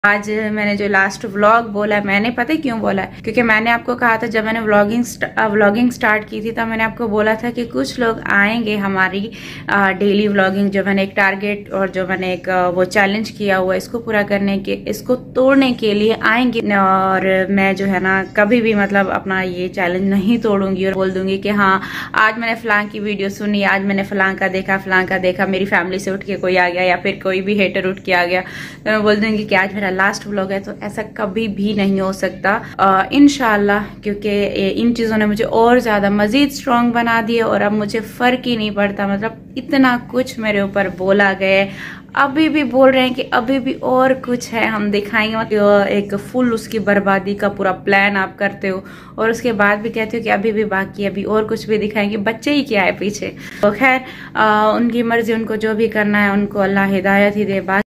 आज मैंने जो लास्ट व्लॉग बोला है, मैंने पता है क्यों बोला है, क्योंकि मैंने आपको कहा था जब मैंने व्लॉगिंग स्टार्ट की थी तब मैंने आपको बोला था कि कुछ लोग आएंगे हमारी डेली व्लॉगिंग, जो मैंने एक टारगेट और जो मैंने एक वो चैलेंज किया हुआ इसको पूरा करने के, इसको तोड़ने के लिए आएंगे। और मैं जो है ना कभी भी मतलब अपना ये चैलेंज नहीं तोड़ूंगी और बोल दूंगी कि हाँ आज मैंने फलां की वीडियो सुनी, आज मैंने फलां का देखा, मेरी फैमिली से उठ के कोई आ गया या फिर कोई भी हेटर उठ के आ गया तो मैं बोल दूंगी कि आज मेरा लास्ट व्लॉग है। तो ऐसा कभी भी नहीं हो सकता इंशाल्लाह, क्योंकि इन चीज़ों ने मुझे और ज़्यादा मज़ीद स्ट्रॉन्ग बना दिया और अब मुझे फ़र्क ही नहीं पड़ता। मतलब इतना कुछ मेरे ऊपर बोला गया, अभी भी बोल रहे हैं कि अभी भी और कुछ है हम दिखाएंगे। मतलब एक फुल उसकी बर्बादी का पूरा प्लान आप करते हो और उसके बाद भी कहते हो कि अभी भी बाकी, अभी और कुछ भी दिखाएंगे। बच्चे ही क्या है पीछे। तो खैर उनकी मर्जी, उनको जो भी करना है उनको अल्लाह हिदायत ही दे।